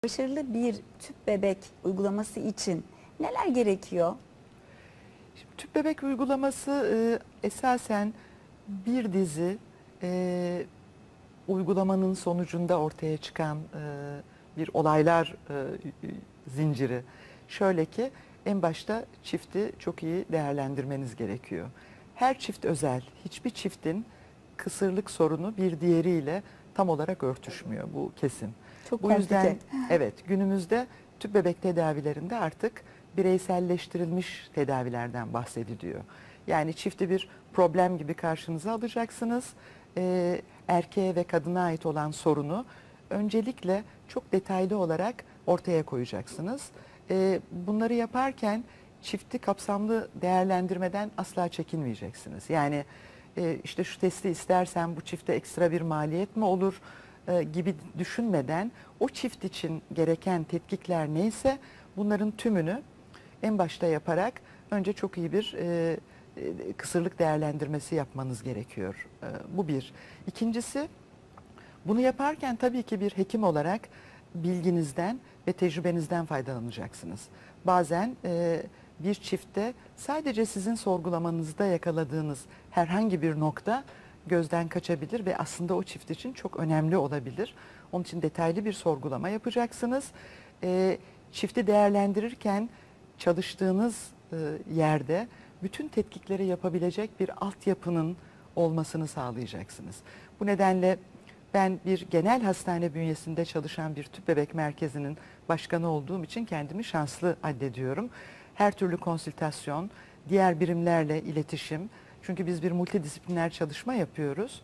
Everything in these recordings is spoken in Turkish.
Başarılı bir tüp bebek uygulaması için neler gerekiyor? Şimdi tüp bebek uygulaması esasen bir dizi uygulamanın sonucunda ortaya çıkan bir olaylar zinciri. Şöyle ki en başta çifti çok iyi değerlendirmeniz gerekiyor. Her çift özel, hiçbir çiftin kısırlık sorunu bir diğeriyle tam olarak örtüşmüyor, bu kesin. Çok Bu yüzden komplike. evet, günümüzde tüp bebek tedavilerinde artık bireyselleştirilmiş tedavilerden bahsediliyor. Yani çifti bir problem gibi karşınıza alacaksınız. Erkeğe ve kadına ait olan sorunu öncelikle çok detaylı olarak ortaya koyacaksınız. Bunları yaparken çifti kapsamlı değerlendirmeden asla çekinmeyeceksiniz. Yani işte şu testi istersen bu çifte ekstra bir maliyet mi olur gibi düşünmeden o çift için gereken tetkikler neyse bunların tümünü en başta yaparak önce çok iyi bir kısırlık değerlendirmesi yapmanız gerekiyor. Bu bir. İkincisi, bunu yaparken tabii ki bir hekim olarak bilginizden ve tecrübenizden faydalanacaksınız. Bazen bir çiftte sadece sizin sorgulamanızda yakaladığınız herhangi bir nokta gözden kaçabilir ve aslında o çift için çok önemli olabilir. Onun için detaylı bir sorgulama yapacaksınız. Çifti değerlendirirken çalıştığınız yerde bütün tetkikleri yapabilecek bir altyapının olmasını sağlayacaksınız. Bu nedenle ben bir genel hastane bünyesinde çalışan bir tüp bebek merkezinin başkanı olduğum için kendimi şanslı addediyorum. Her türlü konsültasyon, diğer birimlerle iletişim. Çünkü biz bir multidisipliner çalışma yapıyoruz.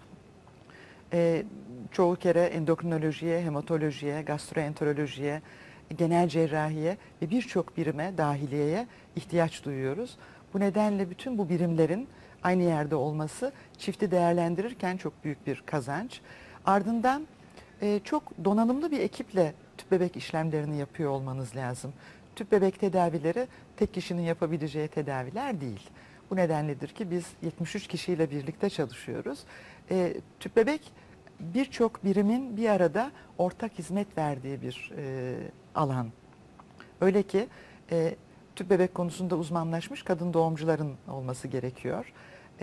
Çoğu kere endokrinolojiye, hematolojiye, gastroenterolojiye, genel cerrahiye ve birçok birime, dahiliyeye ihtiyaç duyuyoruz. Bu nedenle bütün bu birimlerin aynı yerde olması çifti değerlendirirken çok büyük bir kazanç. Ardından çok donanımlı bir ekiple tüp bebek işlemlerini yapıyor olmanız lazım. Tüp bebek tedavileri tek kişinin yapabileceği tedaviler değil. Bu nedenledir ki biz 73 kişiyle birlikte çalışıyoruz. Tüp bebek birçok birimin bir arada ortak hizmet verdiği bir alan. Öyle ki tüp bebek konusunda uzmanlaşmış kadın doğumcuların olması gerekiyor.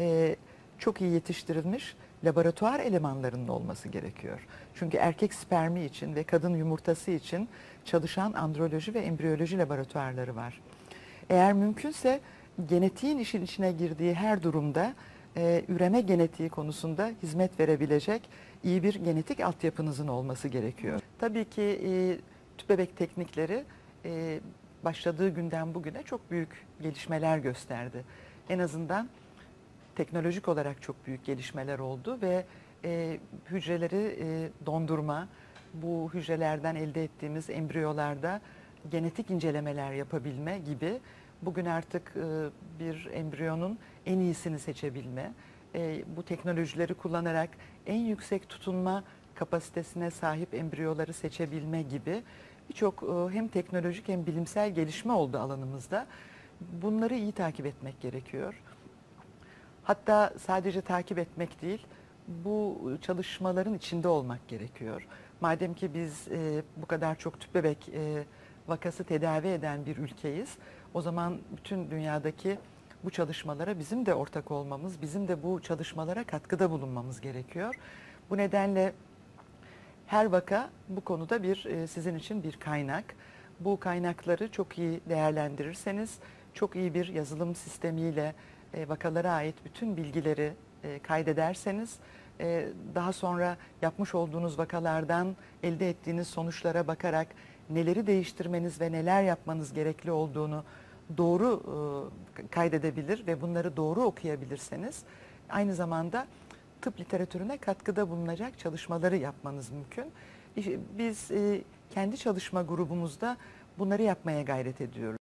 Çok iyi yetiştirilmiş laboratuvar elemanlarının olması gerekiyor. Çünkü erkek spermi için ve kadın yumurtası için çalışan androloji ve embriyoloji laboratuvarları var. Eğer mümkünse genetiğin işin içine girdiği her durumda üreme genetiği konusunda hizmet verebilecek iyi bir genetik altyapınızın olması gerekiyor. Tabii ki tüp bebek teknikleri başladığı günden bugüne çok büyük gelişmeler gösterdi. En azından teknolojik olarak çok büyük gelişmeler oldu ve hücreleri dondurma, bu hücrelerden elde ettiğimiz embriyolarda genetik incelemeler yapabilme gibi bugün artık bir embriyonun en iyisini seçebilme, bu teknolojileri kullanarak en yüksek tutunma kapasitesine sahip embriyoları seçebilme gibi birçok hem teknolojik hem bilimsel gelişme oldu alanımızda. Bunları iyi takip etmek gerekiyor. Hatta sadece takip etmek değil, bu çalışmaların içinde olmak gerekiyor. Madem ki biz bu kadar çok tüp bebek vakası tedavi eden bir ülkeyiz, o zaman bütün dünyadaki bu çalışmalara bizim de ortak olmamız, bizim de bu çalışmalara katkıda bulunmamız gerekiyor. Bu nedenle her vaka bu konuda sizin için bir kaynak. Bu kaynakları çok iyi değerlendirirseniz, çok iyi bir yazılım sistemiyle vakalara ait bütün bilgileri kaydederseniz, daha sonra yapmış olduğunuz vakalardan elde ettiğiniz sonuçlara bakarak neleri değiştirmeniz ve neler yapmanız gerekli olduğunu doğru kaydedebilir ve bunları doğru okuyabilirseniz, aynı zamanda tıp literatürüne katkıda bulunacak çalışmaları yapmanız mümkün. Biz kendi çalışma grubumuzda bunları yapmaya gayret ediyoruz.